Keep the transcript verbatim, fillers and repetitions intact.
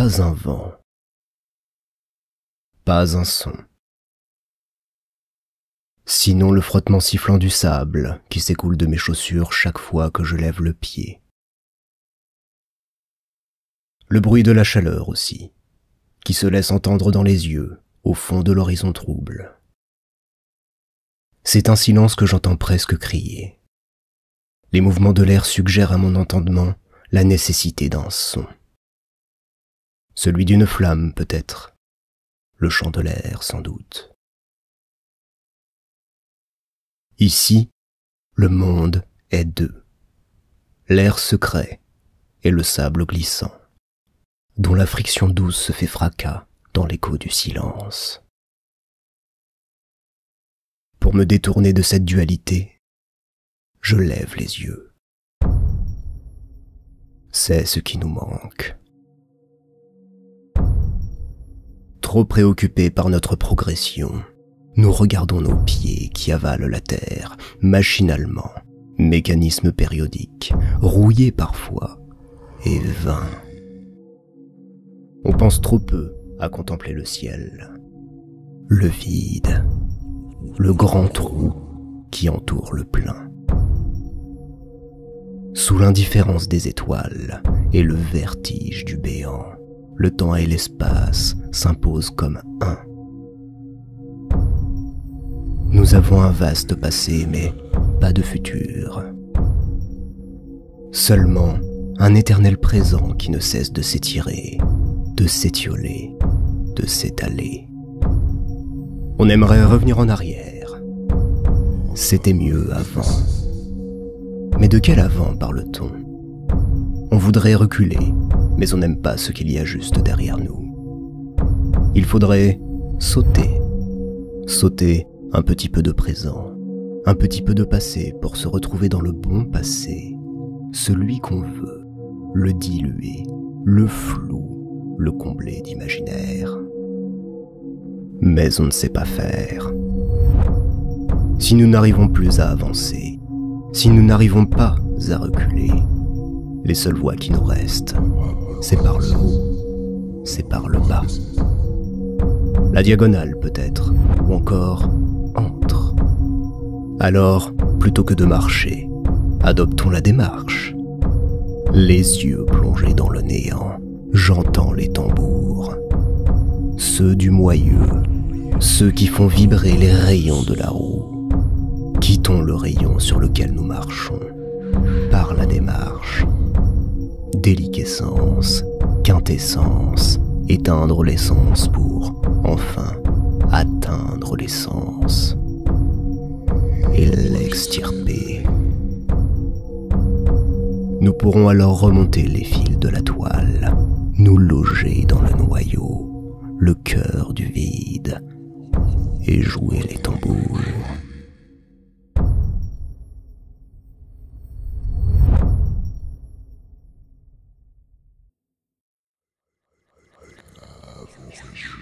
Pas un vent, pas un son. Sinon le frottement sifflant du sable qui s'écoule de mes chaussures chaque fois que je lève le pied. Le bruit de la chaleur aussi, qui se laisse entendre dans les yeux, au fond de l'horizon trouble. C'est un silence que j'entends presque crier. Les mouvements de l'air suggèrent à mon entendement la nécessité d'un son. Celui d'une flamme peut-être, le chant de l'air sans doute. Ici, le monde est deux. L'air secret et le sable glissant, dont la friction douce se fait fracas dans l'écho du silence. Pour me détourner de cette dualité, je lève les yeux. C'est ce qui nous manque. Trop préoccupés par notre progression, nous regardons nos pieds qui avalent la terre, machinalement, mécanisme périodique, rouillé parfois, et vain. On pense trop peu à contempler le ciel, le vide, le grand trou qui entoure le plein. Sous l'indifférence des étoiles et le vertige du béant, le temps et l'espace s'imposent comme un. Nous avons un vaste passé, mais pas de futur. Seulement un éternel présent qui ne cesse de s'étirer, de s'étioler, de s'étaler. On aimerait revenir en arrière. C'était mieux avant. Mais de quel avant parle-t-on? On voudrait reculer, mais on n'aime pas ce qu'il y a juste derrière nous. Il faudrait sauter. Sauter un petit peu de présent, un petit peu de passé pour se retrouver dans le bon passé, celui qu'on veut, le diluer, le flou, le combler d'imaginaire. Mais on ne sait pas faire. Si nous n'arrivons plus à avancer, si nous n'arrivons pas à reculer, les seules voies qui nous restent, c'est par le haut, c'est par le bas. La diagonale peut-être, ou encore entre. Alors, plutôt que de marcher, adoptons la démarche. Les yeux plongés dans le néant, j'entends les tambours. Ceux du moyeu, ceux qui font vibrer les rayons de la roue. Quittons le rayon sur lequel nous marchons, par la démarche. Déliquescence, quintessence, éteindre l'essence pour, enfin, atteindre l'essence. Et l'extirper. Nous pourrons alors remonter les fils de la toile, nous loger dans le noyau, le cœur du vide, et jouer les tambours. I've